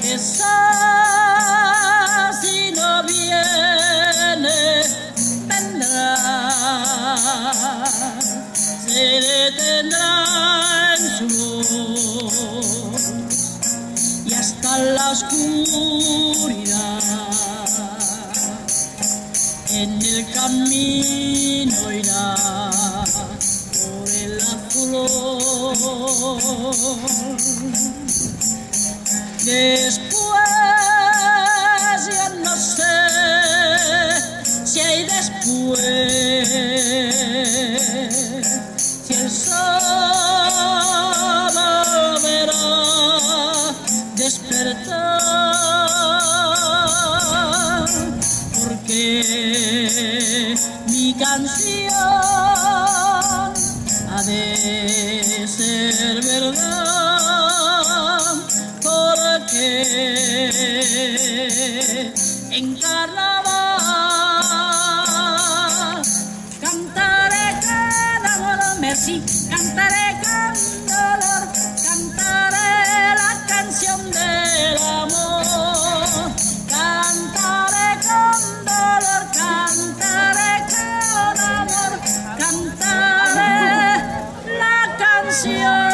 Quizás si no viene, vendrá, se detendrá en su voz y hasta la oscuridad en el camino irá por el azulón. Después ya no sé si hay después, si el sol volverá a despertar, porque mi canción ha de ser verdad, porque en carnaval cantaré cada modo merci, cantaré con dolor, cantaré la canción del amor, cantaré con dolor, cantaré con amor, cantaré la canción